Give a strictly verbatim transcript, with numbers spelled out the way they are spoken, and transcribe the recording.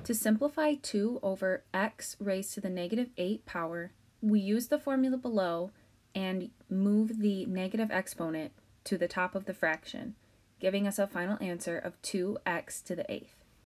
To simplify two over x raised to the negative eight power, we use the formula below and move the negative exponent to the top of the fraction, giving us a final answer of two x to the eighth.